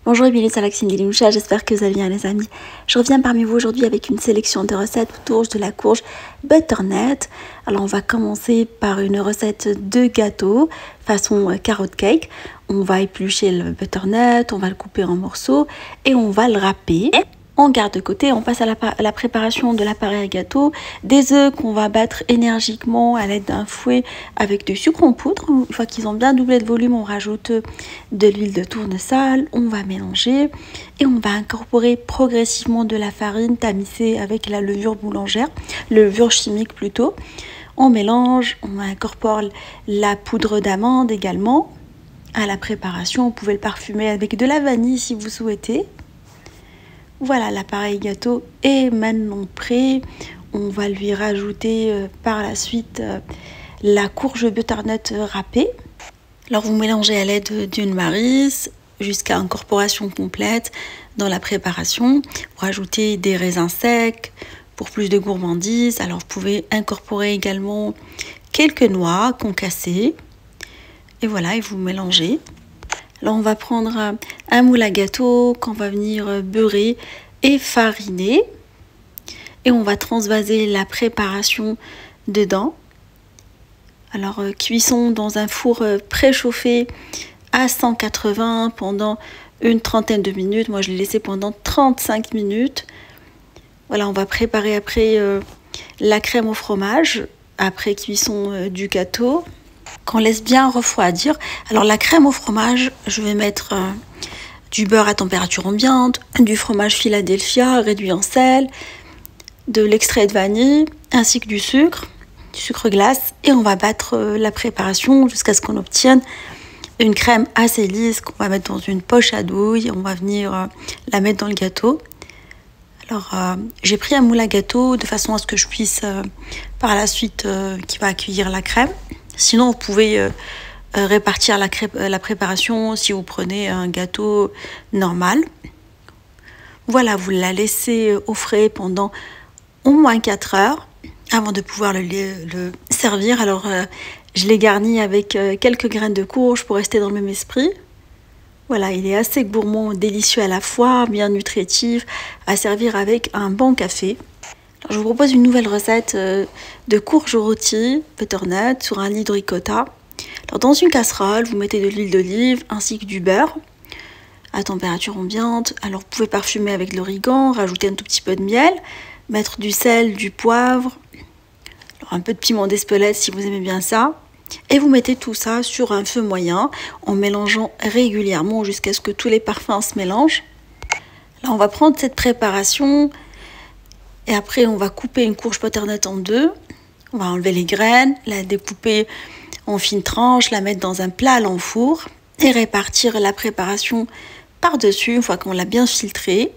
Bonjour et bienvenue sur la cuisine d'Ilimoucha, j'espère que vous allez bien les amis. Je reviens parmi vous aujourd'hui avec une sélection de recettes autour de la courge butternut. Alors on va commencer par une recette de gâteau façon carrot cake. On va éplucher le butternut, on va le couper en morceaux et on va le râper. On garde de côté, on passe à la préparation de l'appareil à gâteau, des œufs qu'on va battre énergiquement à l'aide d'un fouet avec du sucre en poudre. Une fois qu'ils ont bien doublé de volume, on rajoute de l'huile de tournesol, on va mélanger et on va incorporer progressivement de la farine tamisée avec la levure boulangère, levure chimique plutôt. On mélange, on incorpore la poudre d'amande également à la préparation. Vous pouvez le parfumer avec de la vanille si vous souhaitez. Voilà, l'appareil gâteau est maintenant prêt. On va lui rajouter par la suite la courge butternut râpée. Alors vous mélangez à l'aide d'une maryse jusqu'à incorporation complète dans la préparation. Vous rajoutez des raisins secs pour plus de gourmandise. Alors vous pouvez incorporer également quelques noix concassées. Et voilà, et vous mélangez. Alors on va prendre un moule à gâteau qu'on va venir beurrer et fariner. Et on va transvaser la préparation dedans. Alors cuisson dans un four préchauffé à 180 pendant une trentaine de minutes. Moi je l'ai laissé pendant 35 minutes. Voilà, on va préparer après la crème au fromage après cuisson du gâteau, qu'on laisse bien refroidir. Alors la crème au fromage, je vais mettre du beurre à température ambiante, du fromage Philadelphia réduit en sel, de l'extrait de vanille ainsi que du sucre glace, et on va battre la préparation jusqu'à ce qu'on obtienne une crème assez lisse qu'on va mettre dans une poche à douille. On va venir la mettre dans le gâteau. Alors j'ai pris un moule à gâteau de façon à ce que je puisse par la suite qui va accueillir la crème. Sinon, vous pouvez répartir la préparation si vous prenez un gâteau normal. Voilà, vous la laissez au frais pendant au moins 4 heures avant de pouvoir le servir. Alors, je l'ai garni avec quelques graines de courge pour rester dans le même esprit. Voilà, il est assez gourmand, délicieux à la fois, bien nutritif, à servir avec un bon café. Alors, je vous propose une nouvelle recette de courge rôtie butternut sur un lit de ricotta. Alors, dans une casserole, vous mettez de l'huile d'olive ainsi que du beurre à température ambiante. Alors vous pouvez parfumer avec de l'origan, rajouter un tout petit peu de miel, mettre du sel, du poivre, alors un peu de piment d'Espelette si vous aimez bien ça. Et vous mettez tout ça sur un feu moyen en mélangeant régulièrement jusqu'à ce que tous les parfums se mélangent. Là, on va prendre cette préparation. Et après, on va couper une courge butternut en deux. On va enlever les graines, la découper en fines tranches, la mettre dans un plat à l'enfour et répartir la préparation par-dessus une fois qu'on l'a bien filtré.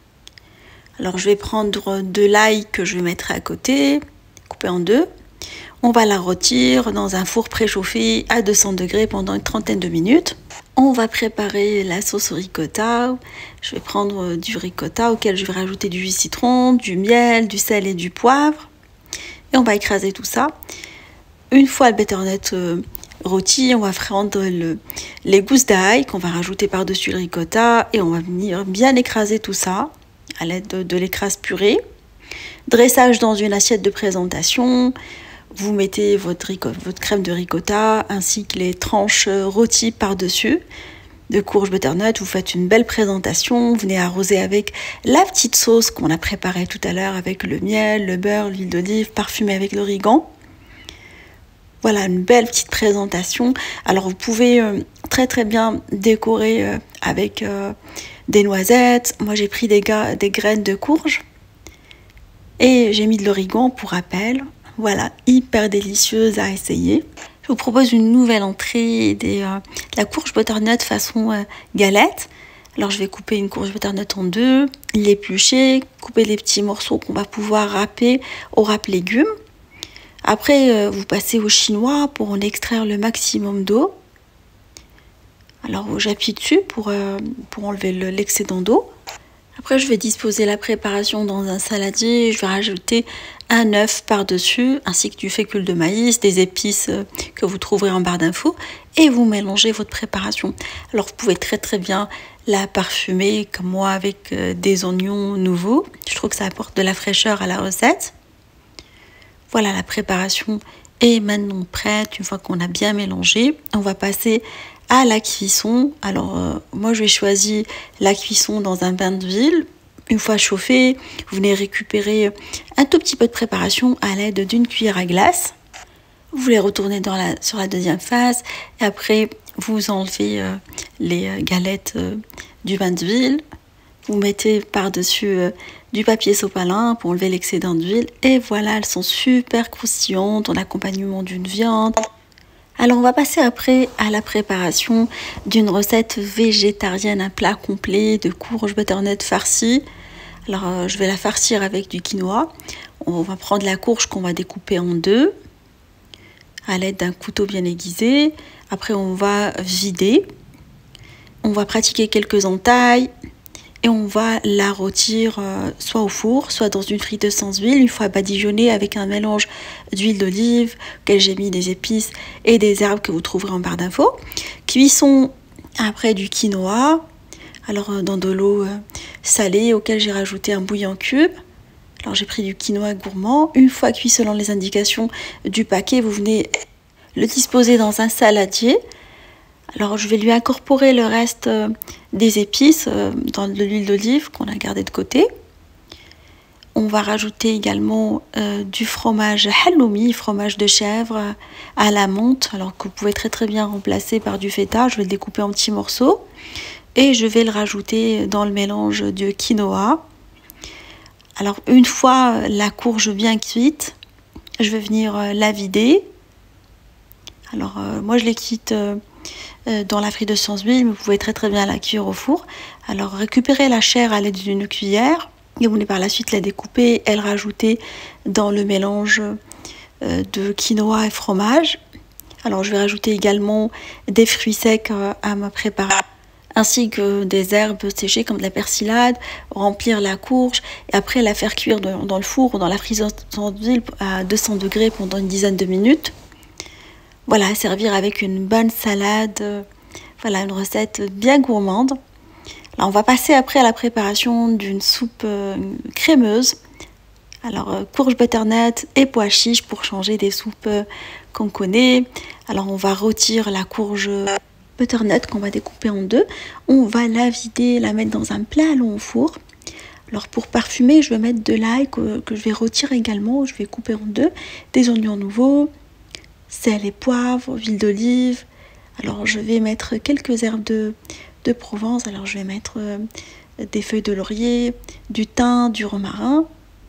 Alors, je vais prendre de l'ail que je vais mettre à côté, couper en deux. On va la rôtir dans un four préchauffé à 200 degrés pendant une trentaine de minutes. On va préparer la sauce au ricotta. Je vais prendre du ricotta auquel je vais rajouter du jus de citron, du miel, du sel et du poivre. Et on va écraser tout ça. Une fois le butternut rôti, on va prendre les gousses d'ail qu'on va rajouter par-dessus le ricotta. Et on va venir bien écraser tout ça à l'aide de l'écrase purée. Dressage dans une assiette de présentation. Vous mettez votre crème de ricotta ainsi que les tranches rôties par-dessus de courge butternut. Vous faites une belle présentation. Vous venez arroser avec la petite sauce qu'on a préparée tout à l'heure avec le miel, le beurre, l'huile d'olive, parfumée avec l'origan. Voilà, une belle petite présentation. Alors vous pouvez très bien décorer avec des noisettes. Moi j'ai pris des graines de courge et j'ai mis de l'origan pour rappel. Voilà, hyper délicieuse à essayer. Je vous propose une nouvelle entrée de la courge butternut façon galette. Alors je vais couper une courge butternut en deux, l'éplucher, couper les petits morceaux qu'on va pouvoir râper au râpe-légumes. Après, vous passez au chinois pour en extraire le maximum d'eau. Alors j'appuie dessus pour enlever l'excédent d'eau. Après, je vais disposer la préparation dans un saladier. Je vais rajouter un œuf par-dessus, ainsi que du fécule de maïs, des épices que vous trouverez en barre d'infos. Et vous mélangez votre préparation. Alors, vous pouvez très bien la parfumer comme moi avec des oignons nouveaux. Je trouve que ça apporte de la fraîcheur à la recette. Voilà, la préparation est maintenant prête. Une fois qu'on a bien mélangé, on va passer à la cuisson. Alors moi je vais choisir la cuisson dans un bain d'huile. Une fois chauffé, vous venez récupérer un tout petit peu de préparation à l'aide d'une cuillère à glace. Vous les retournez sur la deuxième phase et après vous enlevez les galettes du bain d'huile. Vous mettez par-dessus du papier sopalin pour enlever l'excédent d'huile et voilà, elles sont super croustillantes en accompagnement d'une viande. Alors on va passer après à la préparation d'une recette végétarienne, un plat complet de courge butternut farcie. Alors je vais la farcir avec du quinoa. On va prendre la courge qu'on va découper en deux à l'aide d'un couteau bien aiguisé. Après on va vider. On va pratiquer quelques entailles et on va la rôtir soit au four, soit dans une friteuse sans huile. Une fois badigeonnée avec un mélange d'huile d'olive, auquel j'ai mis des épices et des herbes que vous trouverez en barre d'infos. Cuisson après du quinoa. Alors dans de l'eau salée auquel j'ai rajouté un bouillon cube. Alors j'ai pris du quinoa gourmand. Une fois cuit selon les indications du paquet, vous venez le disposer dans un saladier. Alors je vais lui incorporer le reste des épices dans de l'huile d'olive qu'on a gardé de côté. On va rajouter également du fromage halloumi, fromage de chèvre à la menthe, alors que vous pouvez très bien remplacer par du feta. Je vais le découper en petits morceaux et je vais le rajouter dans le mélange de quinoa. Alors une fois la courge bien cuite, je vais venir la vider. Alors moi je l'ai cuite dans la friteuse sans huile, mais vous pouvez très bien la cuire au four. Alors récupérez la chair à l'aide d'une cuillère et vous venez par la suite la découper et le rajouter dans le mélange de quinoa et fromage. Alors je vais rajouter également des fruits secs à ma préparation, ainsi que des herbes séchées comme de la persillade, remplir la courge et après la faire cuire dans le four ou dans la friteuse sans huile à 200 degrés pendant une dizaine de minutes. Voilà, servir avec une bonne salade. Voilà, une recette bien gourmande. Là, on va passer après à la préparation d'une soupe crémeuse. Alors, courge butternut et pois chiches pour changer des soupes qu'on connaît. Alors, on va rôtir la courge butternut qu'on va découper en deux. On va la vider, la mettre dans un plat long au four. Alors, pour parfumer, je vais mettre de l'ail que je vais rôtir également. Je vais couper en deux. Des oignons nouveaux, sel et poivre, huile d'olive. Alors je vais mettre quelques herbes de Provence. Alors je vais mettre des feuilles de laurier, du thym, du romarin.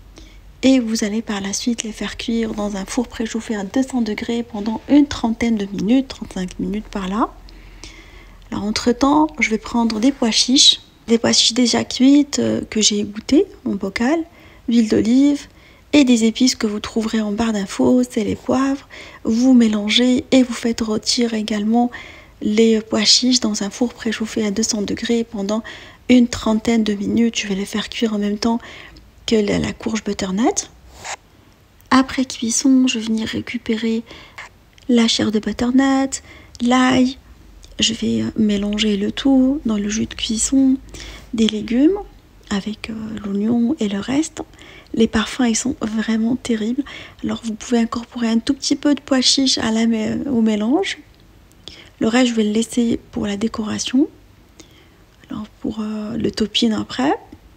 Et vous allez par la suite les faire cuire dans un four préchauffé à 200 degrés pendant une trentaine de minutes, 35 minutes par là. Alors entre temps, je vais prendre des pois chiches déjà cuites que j'ai égouttées en bocal, huile d'olive, et des épices que vous trouverez en barre d'infos, c'est les poivres. Vous mélangez et vous faites rôtir également les pois chiches dans un four préchauffé à 200 degrés pendant une trentaine de minutes. Je vais les faire cuire en même temps que la courge butternut. Après cuisson, je vais venir récupérer la chair de butternut, l'ail. Je vais mélanger le tout dans le jus de cuisson, des légumes avec l'oignon et le reste. Les parfums, ils sont vraiment terribles. Alors, vous pouvez incorporer un tout petit peu de pois chiches au mélange. Le reste, je vais le laisser pour la décoration. Alors, pour le topping après.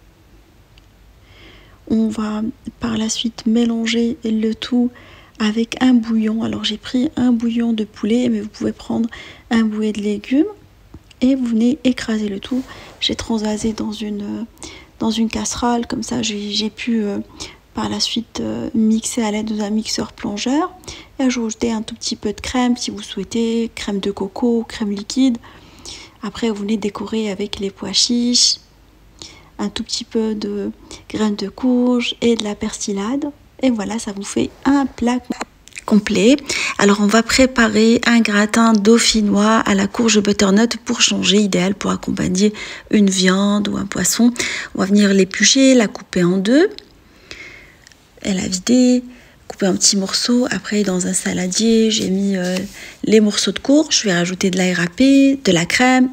On va par la suite mélanger le tout avec un bouillon. Alors, j'ai pris un bouillon de poulet, mais vous pouvez prendre un bouilli de légumes. Et vous venez écraser le tout. J'ai transvasé dans une casserole, comme ça j'ai pu par la suite mixer à l'aide d'un mixeur plongeur et ajouter un tout petit peu de crème si vous souhaitez, crème de coco, crème liquide. Après vous venez décorer avec les pois chiches, un tout petit peu de graines de courge et de la persillade et voilà, ça vous fait un plat complet. Alors on va préparer un gratin dauphinois à la courge butternut pour changer, idéal pour accompagner une viande ou un poisson. On va venir l'éplucher, la couper en deux et la vider, couper en petits morceaux. Après dans un saladier, j'ai mis les morceaux de courge, je vais rajouter de l'ail râpé, de la crème,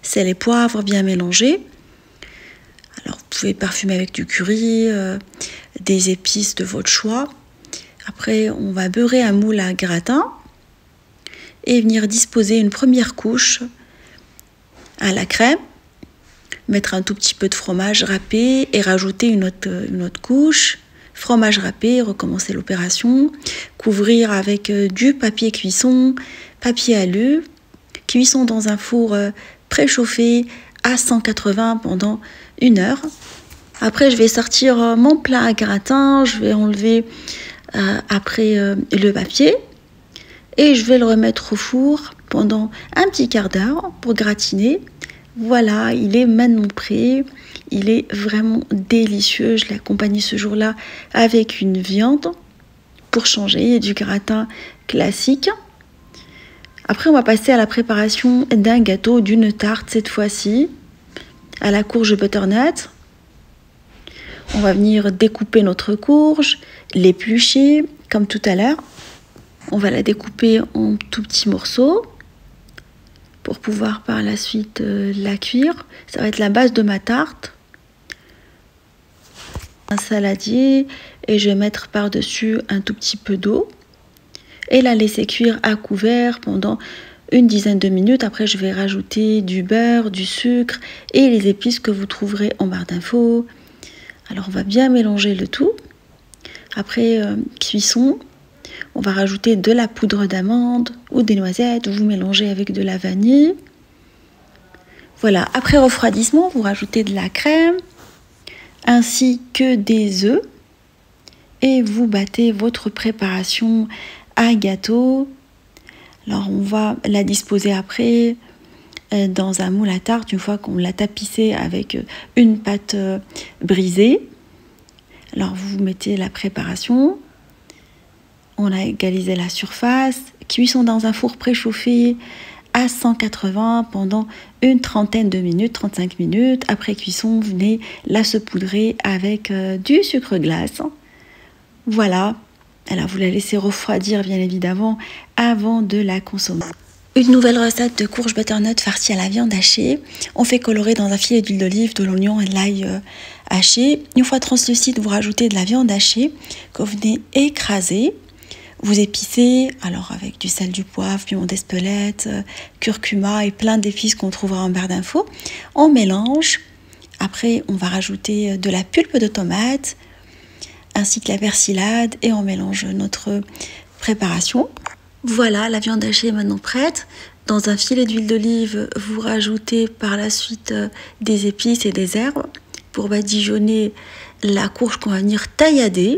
sel et poivre bien mélangés. Alors vous pouvez parfumer avec du curry, des épices de votre choix. Après on va beurrer un moule à gratin et venir disposer une première couche à la crème. Mettre un tout petit peu de fromage râpé et rajouter une autre couche. Fromage râpé, recommencer l'opération. Couvrir avec du papier cuisson, papier alu. Cuisson dans un four préchauffé à 180 pendant 1 heure. Après, je vais sortir mon plat à gratin. Je vais enlever après le papier. Et je vais le remettre au four pendant un petit quart d'heure pour gratiner. Voilà, il est maintenant prêt. Il est vraiment délicieux. Je l'ai accompagné ce jour-là avec une viande pour changer du gratin classique. Après, on va passer à la préparation d'un gâteau, d'une tarte cette fois-ci, à la courge butternut. On va venir découper notre courge, l'éplucher comme tout à l'heure. On va la découper en tout petits morceaux pour pouvoir par la suite la cuire. Ça va être la base de ma tarte. Un saladier et je vais mettre par-dessus un tout petit peu d'eau et la laisser cuire à couvert pendant une dizaine de minutes. Après, je vais rajouter du beurre, du sucre et les épices que vous trouverez en barre d'infos. Alors, on va bien mélanger le tout. Après cuisson, on va rajouter de la poudre d'amande ou des noisettes. Vous mélangez avec de la vanille. Voilà, après refroidissement, vous rajoutez de la crème ainsi que des œufs et vous battez votre préparation à gâteau. Alors on va la disposer après dans un moule à tarte une fois qu'on l'a tapissé avec une pâte brisée. Alors vous mettez la préparation, on a égalisé la surface, cuisson dans un four préchauffé à 180 pendant une trentaine de minutes, 35 minutes. Après cuisson, venez la saupoudrer avec du sucre glace. Voilà. Alors vous la laissez refroidir bien évidemment avant de la consommer. Une nouvelle recette de courge butternut farcie à la viande hachée. On fait colorer dans un filet d'huile d'olive, de l'oignon et de l'ail haché. Une fois translucide, vous rajoutez de la viande hachée que vous venez écraser. Vous épicez, alors avec du sel, du poivre, piment d'Espelette, curcuma et plein d'épices qu'on trouvera en barre d'infos. On mélange. Après, on va rajouter de la pulpe de tomate ainsi que la persillade et on mélange notre préparation. Voilà, la viande hachée est maintenant prête. Dans un filet d'huile d'olive, vous rajoutez par la suite des épices et des herbes pour badigeonner la courge qu'on va venir taillader.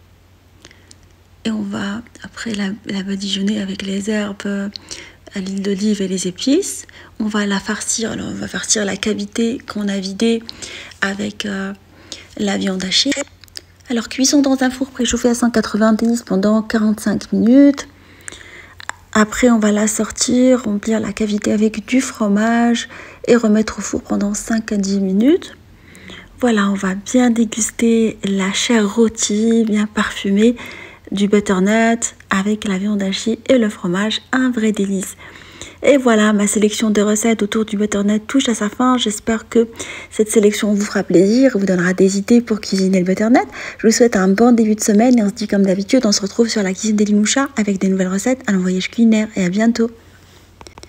Et on va après la badigeonner avec les herbes, à l'huile d'olive et les épices. On va la farcir, alors on va farcir la cavité qu'on a vidée avec la viande hachée. Alors cuisson dans un four préchauffé à 190 pendant 45 minutes. Après on va la sortir, remplir la cavité avec du fromage et remettre au four pendant 5 à 10 minutes. Voilà, on va bien déguster la chair rôtie, bien parfumée du butternut avec la viande hachée et le fromage, un vrai délice. Et voilà, ma sélection de recettes autour du butternut touche à sa fin. J'espère que cette sélection vous fera plaisir, vous donnera des idées pour cuisiner le butternut. Je vous souhaite un bon début de semaine et on se dit comme d'habitude, on se retrouve sur la cuisine d'Elie Mouchard avec des nouvelles recettes à l'envoyage culinaire et à bientôt.